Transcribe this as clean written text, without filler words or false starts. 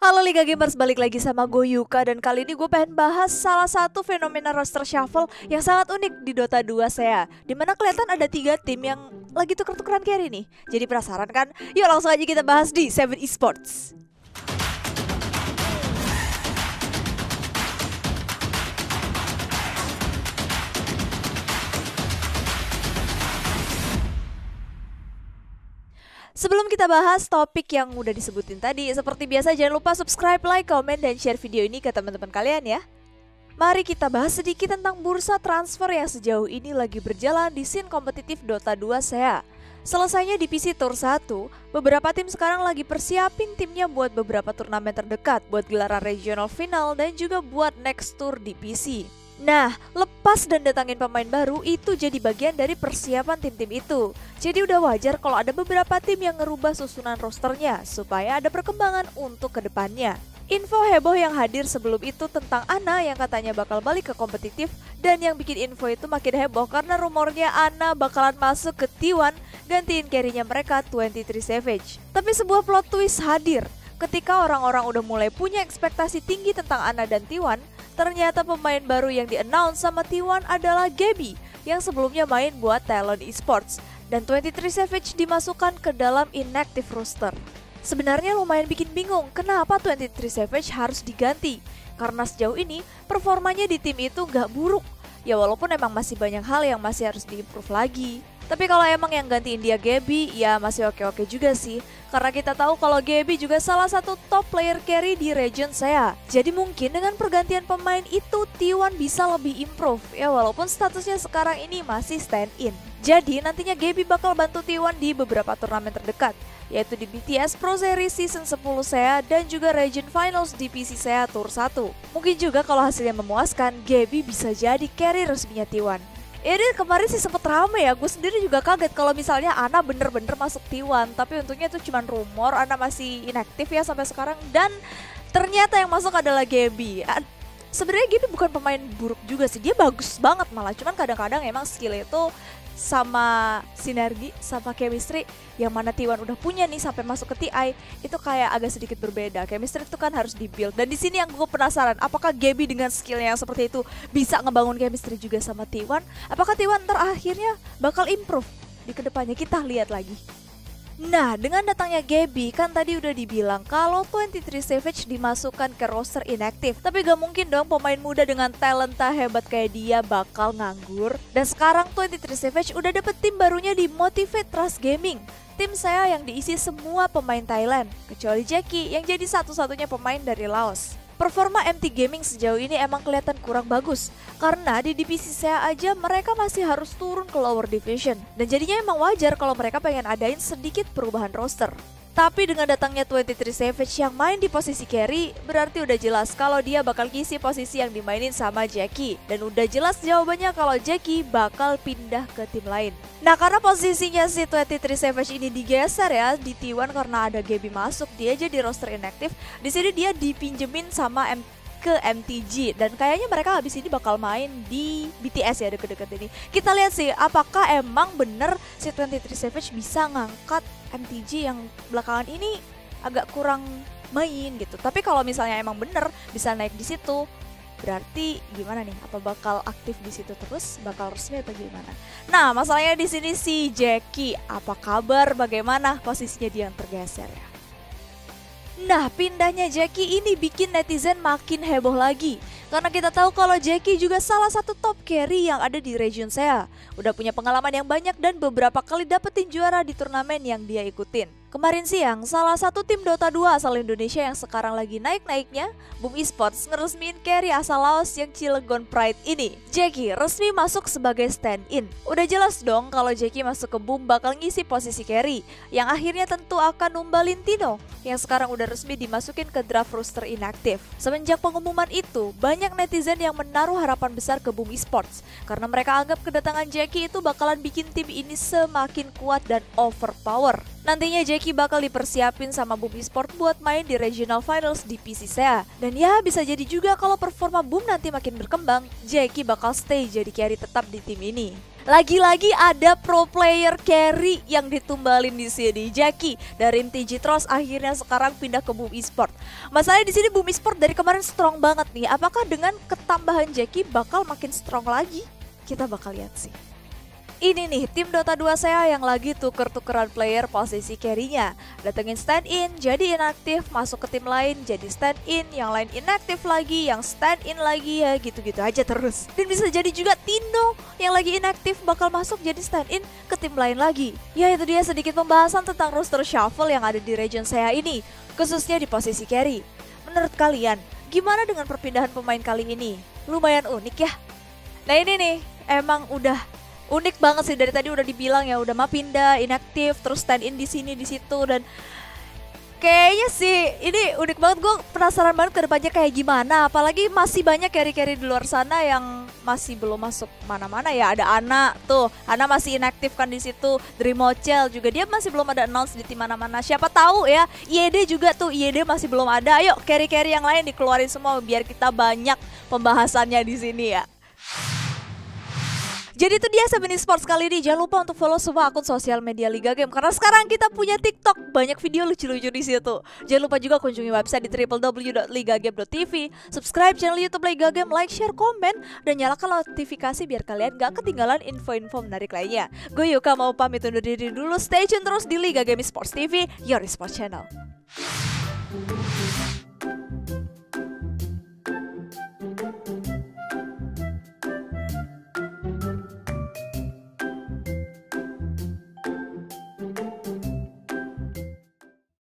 Halo Liga Gamers, balik lagi sama gue Yuka. Dan kali ini gue pengen bahas salah satu fenomena roster shuffle yang sangat unik di Dota 2 SEA, dimana kelihatan ada 3 tim yang lagi tuker-tukeran carry nih. Jadi penasaran kan? Yuk langsung aja kita bahas di 7 Esports. Sebelum kita bahas topik yang udah disebutin tadi, seperti biasa jangan lupa subscribe, like, comment, dan share video ini ke teman-teman kalian ya. Mari kita bahas sedikit tentang bursa transfer yang sejauh ini lagi berjalan di scene kompetitif Dota 2 SEA. Selesainya di PC Tour 1, beberapa tim sekarang lagi persiapin timnya buat beberapa turnamen terdekat, buat gelaran regional final dan juga buat next tour di PC. Nah, lepas dan datangin pemain baru itu jadi bagian dari persiapan tim-tim itu. Jadi udah wajar kalau ada beberapa tim yang ngerubah susunan rosternya supaya ada perkembangan untuk kedepannya. Info heboh yang hadir sebelum itu tentang Ana yang katanya bakal balik ke kompetitif, dan yang bikin info itu makin heboh karena rumornya Ana bakalan masuk ke T1 gantiin carry-nya mereka 23 Savage. Tapi sebuah plot twist hadir ketika orang-orang udah mulai punya ekspektasi tinggi tentang Ana dan T1. Ternyata pemain baru yang di-announce sama T1 adalah Gaby yang sebelumnya main buat Talon Esports, dan 23 Savage dimasukkan ke dalam inactive roster. Sebenarnya lumayan bikin bingung kenapa 23 Savage harus diganti, karena sejauh ini performanya di tim itu gak buruk. Ya walaupun emang masih banyak hal yang masih harus diimprove lagi. Tapi kalau emang yang gantiin dia Gaby, ya masih oke-oke juga sih. Karena kita tahu kalau Gaby juga salah satu top player carry di region SEA. Jadi mungkin dengan pergantian pemain itu T1 bisa lebih improve. Ya walaupun statusnya sekarang ini masih stand in. Jadi nantinya Gaby bakal bantu T1 di beberapa turnamen terdekat, yaitu di BTS Pro Series Season 10 SEA dan juga Region Finals di PC SEA Tour 1. Mungkin juga kalau hasilnya memuaskan, Gaby bisa jadi carry resminya T1. Ini kemarin sih sempet rame ya, gue sendiri juga kaget kalau misalnya Ana bener-bener masuk T1. Tapi untungnya itu cuma rumor, Ana masih inaktif ya sampai sekarang. Dan ternyata yang masuk adalah Gaby. Sebenarnya Gaby bukan pemain buruk juga sih, dia bagus banget malah. Cuman kadang-kadang emang skill itu sama sinergi, sama chemistry yang mana T1 udah punya nih sampai masuk ke TI itu kayak agak sedikit berbeda. Chemistry itu kan harus dibuild, dan di sini yang gue penasaran, apakah Gaby dengan skillnya yang seperti itu bisa ngebangun chemistry juga sama T1? Apakah T1 ntar akhirnya bakal improve di kedepannya? Kita lihat lagi. Nah, dengan datangnya Gaby, kan tadi udah dibilang kalau 23 Savage dimasukkan ke roster inactive. Tapi gak mungkin dong pemain muda dengan talenta hebat kayak dia bakal nganggur. Dan sekarang 23 Savage udah dapet tim barunya di Motivate Trust Gaming. Tim saya yang diisi semua pemain Thailand, kecuali Jackie yang jadi satu-satunya pemain dari Laos. Performa MT Gaming sejauh ini emang kelihatan kurang bagus, karena di divisi SEA aja mereka masih harus turun ke lower division. Dan jadinya emang wajar kalau mereka pengen adain sedikit perubahan roster. Tapi dengan datangnya 23 Savage yang main di posisi carry, berarti udah jelas kalau dia bakal ngisi posisi yang dimainin sama Jackie. Dan udah jelas jawabannya kalau Jackie bakal pindah ke tim lain. Nah, karena posisinya si 23 Savage ini digeser ya di T1 karena ada Gaby masuk, dia jadi roster inactive. Di sini dia dipinjemin sama ke MTG, dan kayaknya mereka habis ini bakal main di BTS ya deket-deket ini. Kita lihat sih apakah emang bener si 23 Savage bisa ngangkat MTG yang belakangan ini agak kurang main gitu. Tapi kalau misalnya emang bener bisa naik di situ, berarti gimana nih? Apa bakal aktif di situ terus? Bakal resmi atau gimana? Nah, masalahnya di sini si Jackie, apa kabar? Bagaimana posisinya dia yang tergeser ya? Nah, pindahnya Jackie ini bikin netizen makin heboh lagi. Karena kita tahu kalau Jackie juga salah satu top carry yang ada di region SEA. Udah punya pengalaman yang banyak dan beberapa kali dapetin juara di turnamen yang dia ikutin. Kemarin siang, salah satu tim Dota 2 asal Indonesia yang sekarang lagi naik-naiknya, Boom Esports, ngeresmiin carry asal Laos yang Cilegon Pride ini. Jackie resmi masuk sebagai stand-in. Udah jelas dong kalau Jackie masuk ke Boom bakal ngisi posisi carry, yang akhirnya tentu akan numbalin Tino, yang sekarang udah resmi dimasukin ke draft roster inaktif. Semenjak pengumuman itu, banyak netizen yang menaruh harapan besar ke Boom Esports, karena mereka anggap kedatangan Jackie itu bakalan bikin tim ini semakin kuat dan overpower. Nantinya Jackie bakal dipersiapin sama Boom Esports buat main di Regional Finals di PC SEA. Dan ya bisa jadi juga kalau performa Boom nanti makin berkembang, Jackie bakal stay jadi carry tetap di tim ini. Lagi-lagi ada pro player carry yang ditumbalin di sini. Jackie dari MTG Trust akhirnya sekarang pindah ke Boom Esport. Masalahnya di sini Boom Esport dari kemarin strong banget nih. Apakah dengan ketambahan Jackie bakal makin strong lagi? Kita bakal lihat sih. Ini nih tim Dota 2 saya yang lagi tuker-tukeran player posisi carry-nya. Datengin stand in, jadi inaktif, masuk ke tim lain, jadi stand in, yang lain inaktif lagi, yang stand in lagi, ya gitu-gitu aja terus. Dan bisa jadi juga Tino yang lagi inaktif bakal masuk jadi stand in ke tim lain lagi. Ya itu dia sedikit pembahasan tentang roster shuffle yang ada di region saya ini, khususnya di posisi carry. Menurut kalian, gimana dengan perpindahan pemain kali ini? Lumayan unik ya? Nah ini nih, emang udah unik banget sih, dari tadi udah dibilang ya, udah mah pindah, inaktif, terus stand in di sini di situ, dan kayaknya sih ini unik banget. Gue penasaran banget ke depannya kayak gimana, apalagi masih banyak carry-carry di luar sana yang masih belum masuk mana-mana ya. Ada Ana tuh, Ana masih inaktif kan di situ. Dreamochel juga dia masih belum ada announce di tim mana-mana. Siapa tahu ya, IED juga tuh, IED masih belum ada. Ayo carry-carry yang lain dikeluarin semua biar kita banyak pembahasannya di sini ya. Jadi itu dia 7 Esports kali ini. Jangan lupa untuk follow semua akun sosial media Liga Game karena sekarang kita punya TikTok, banyak video lucu-lucu di situ. Jangan lupa juga kunjungi website di www.ligagame.tv, subscribe channel YouTube Liga Game, like, share, komen, dan nyalakan notifikasi biar kalian gak ketinggalan info-info menarik lainnya. Gue Yuka mau pamit undur diri dulu. Stay tune terus di Liga Game Esports TV, your esports channel.